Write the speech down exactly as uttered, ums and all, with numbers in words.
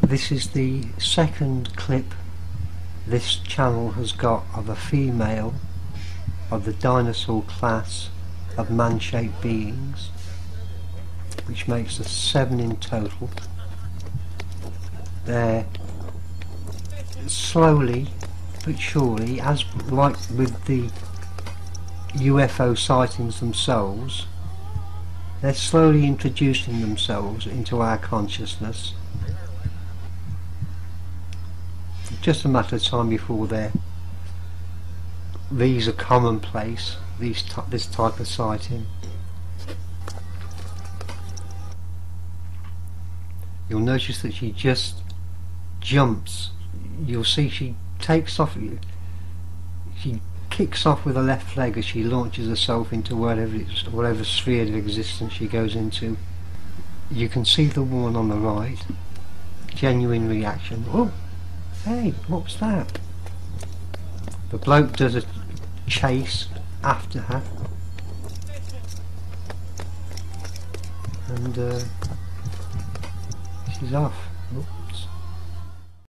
This is the second clip this channel has got of a female of the dinosaur class of man-shaped beings, which makes us seven in total. They're slowly but surely, as like with the U F O sightings themselves, they're slowly introducing themselves into our consciousness. Just a matter of time before they're these are commonplace, these this type of sighting. You'll notice that she just jumps. You'll see she takes off, she kicks off with her left leg as she launches herself into whatever, whatever sphere of existence she goes into. You can see the one on the right, genuine reaction. Oh, hey, what was that? The bloke does a chase after her, and uh, she's off. Oops.